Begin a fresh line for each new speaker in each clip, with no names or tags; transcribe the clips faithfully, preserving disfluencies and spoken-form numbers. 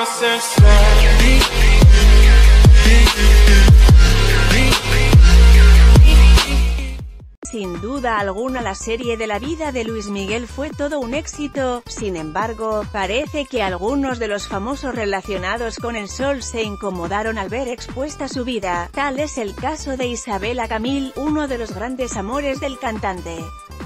Sin duda alguna la serie de la vida de Luis Miguel fue todo un éxito. Sin embargo, parece que algunos de los famosos relacionados con el sol se incomodaron al ver expuesta su vida. Tal es el caso de Isabela Camil, uno de los grandes amores del cantante.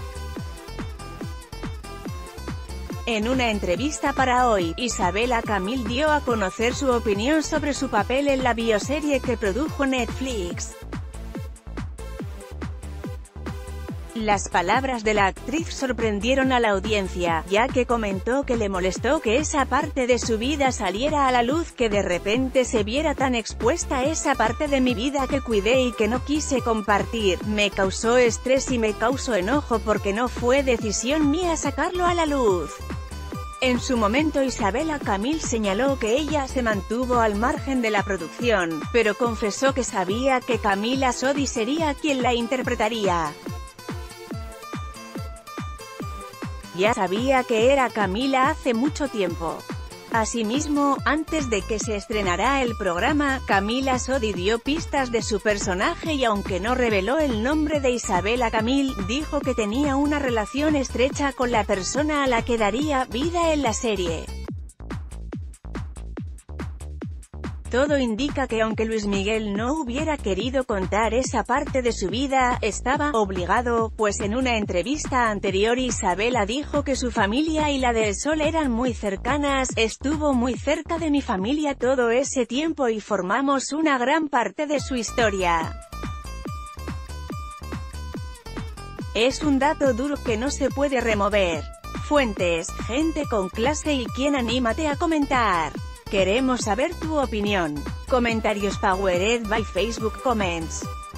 En una entrevista para Hoy, Isabela Camil dio a conocer su opinión sobre su papel en la bioserie que produjo Netflix. Las palabras de la actriz sorprendieron a la audiencia, ya que comentó que le molestó que esa parte de su vida saliera a la luz, que de repente se viera tan expuesta esa parte de mi vida que cuidé y que no quise compartir. Me causó estrés y me causó enojo porque no fue decisión mía sacarlo a la luz. En su momento Isabela Camil señaló que ella se mantuvo al margen de la producción, pero confesó que sabía que Camila Sodi sería quien la interpretaría. Ya sabía que era Camila hace mucho tiempo. Asimismo, antes de que se estrenara el programa, Camila Sodi dio pistas de su personaje y aunque no reveló el nombre de Isabela Camil, dijo que tenía una relación estrecha con la persona a la que daría vida en la serie. Todo indica que aunque Luis Miguel no hubiera querido contar esa parte de su vida, estaba obligado, pues en una entrevista anterior Isabela dijo que su familia y la de El Sol eran muy cercanas. Estuvo muy cerca de mi familia todo ese tiempo y formamos una gran parte de su historia. Es un dato duro que no se puede remover. Fuentes, gente con clase y quien anímate a comentar. Queremos saber tu opinión. Comentarios powered by Facebook Comments.